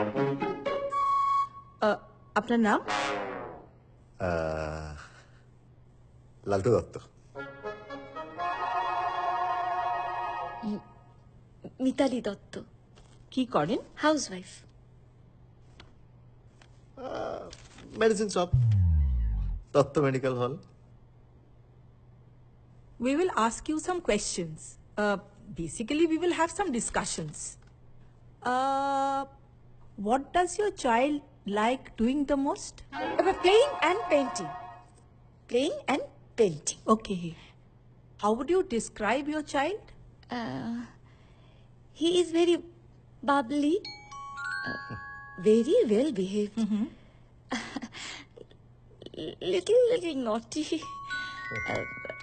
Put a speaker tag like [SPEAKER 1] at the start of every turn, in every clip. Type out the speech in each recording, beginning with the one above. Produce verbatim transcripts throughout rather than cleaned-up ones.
[SPEAKER 1] আপনার নাম?
[SPEAKER 2] লালটু দত্ত।
[SPEAKER 3] মিতালি দত্ত।
[SPEAKER 1] কি করেন?
[SPEAKER 3] Housewife.
[SPEAKER 2] Medicine shop, Dutta medical hall.
[SPEAKER 1] We will ask you some questions. Uh, basically, we will have some discussions. Uh, what does your child like doing the most?
[SPEAKER 3] Uh, playing and painting. Playing and painting.
[SPEAKER 1] Okay. How would you describe your child?
[SPEAKER 3] Uh, he is very bubbly, uh, very well behaved.
[SPEAKER 1] Mm-hmm.
[SPEAKER 3] little, little naughty. Uh,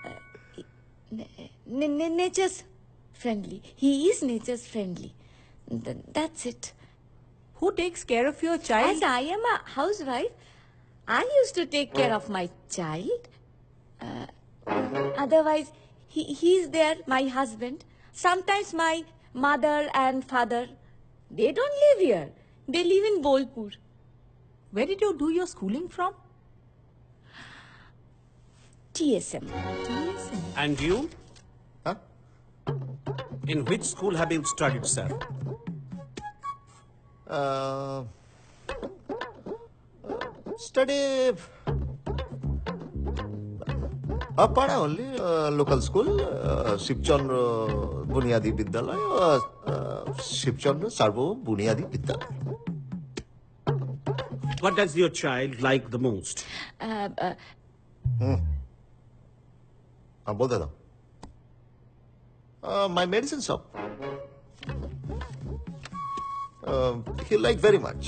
[SPEAKER 3] uh, nature's friendly. He is nature's friendly. Th that's it.
[SPEAKER 1] Who takes care of your child?
[SPEAKER 3] As I am a housewife, I used to take care of my child. Uh, otherwise, he he's there, my husband. Sometimes my mother and father, they don't live here. They live in Bolpur.
[SPEAKER 1] Where did you do your schooling from?
[SPEAKER 3] T S M.
[SPEAKER 1] T S M.
[SPEAKER 4] And you?
[SPEAKER 2] Huh?
[SPEAKER 4] In which school have you studied, sir?
[SPEAKER 2] Uh, study Apara only, uh, local school, uh, Shivchandra Bunyadi Vidyalaya, uh, uh, Shivchandra Sarvo Bunyadi Vidyalaya.
[SPEAKER 4] What does your child like the most?
[SPEAKER 3] Uh, uh,
[SPEAKER 2] Hmm. Uh, both of them. Uh, my medicine shop. Uh, he liked very much.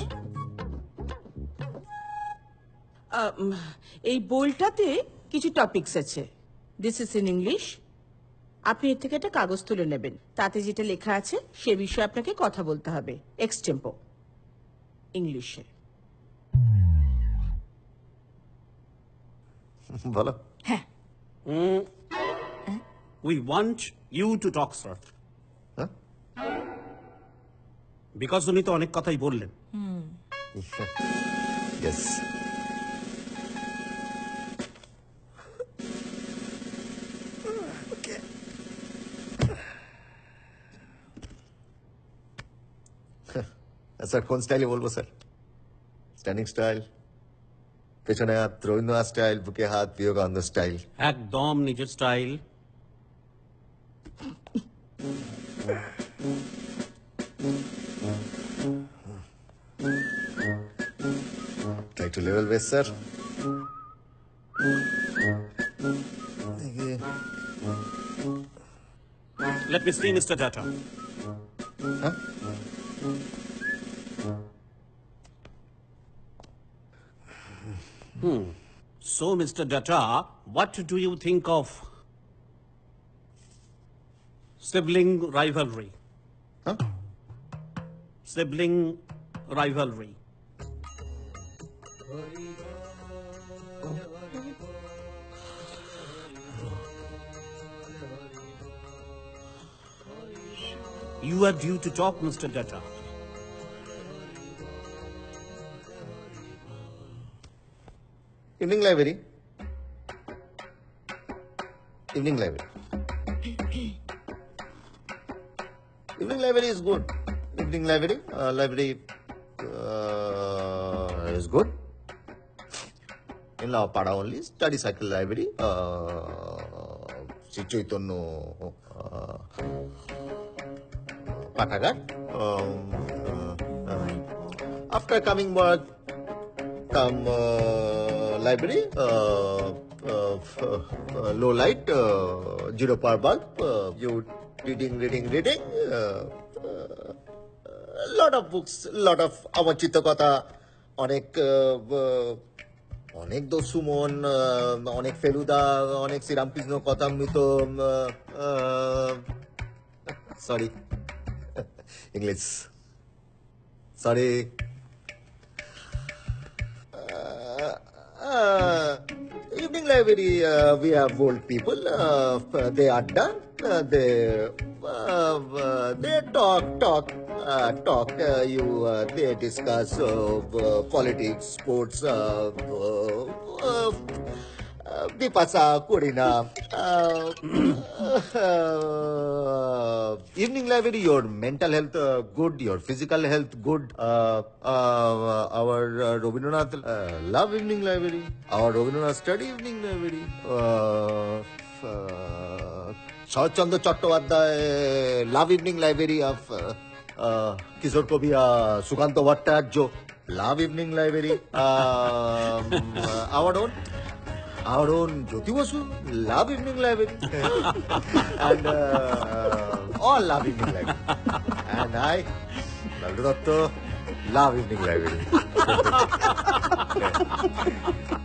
[SPEAKER 1] Um, এই বইটাতে কিছু topics আছে। This is in English. আপনি এর থেকে একটা কাগজ তুলে নেবেন, তাতে যেটা লেখা আছে সে বিষয়ে আপনাকে কথা বলতে হবে এক্সটেম্পো ইংলিশে।
[SPEAKER 2] বলো।
[SPEAKER 1] হ্যাঁ।
[SPEAKER 4] Mm. We want you to talk, sir.
[SPEAKER 2] Huh?
[SPEAKER 4] Because উনি তো অনেক কথাই বললেন।
[SPEAKER 2] Yes. Okay. স্যার কোন স্টাইলে বলবো স্যার? স্ট্যান্ডিং স্টাইল, পেছনে হাত রবীন্দ্রনাথ স্টাইল, বুকে হাত বিবেকানন্দ স্টাইল?
[SPEAKER 4] একদম নিজের style.
[SPEAKER 2] Try to level base, sir.
[SPEAKER 4] Let me see, Mister Datta.
[SPEAKER 2] Huh?
[SPEAKER 4] Hmm. So, Mister Datta, what do you think of sibling rivalry?
[SPEAKER 2] Huh?
[SPEAKER 4] Sibling rivalry. You are due to talk, Mister Datta.
[SPEAKER 2] Evening library. Evening library. Evening library is good. Evening library. Uh, library uh, is good. In La Pada only. Study cycle library. Uh, Chaitanya uh, Patagar. Um, uh, uh, after coming back, come uh, library, uh, uh, uh, low light, uh, zero power bulb, uh, you reading, reading, reading, uh, uh, lot of books, lot of আমার চিত্রকথা, অনেক অনেক দস্যুমন, অনেক ফেলুদা, অনেক Sri Ramakrishna Kathamrita, sorry English, sorry. Uh, evening library, uh, we have old people, uh, they are done. uh, they uh, uh, they talk, talk, uh, talk. Uh, you uh, they discuss uh, uh, politics, sports. Uh, uh, uh, uh, Bipasa, Kurina. Uh, uh, evening library, your mental health uh, good, your physical health good. Uh, uh, our uh, Rabindranath uh, love evening library. Our Rabindranath study evening library. Uh, uh, Chandra Chattopadhyay love evening library of uh, uh, Kishore Kobia, Sukanta Bhattacharya love evening library. Um, uh, our own. Our own Jyoti Basu, love evening library. And uh, all love evening library. And I, Laldu Datta, love evening library.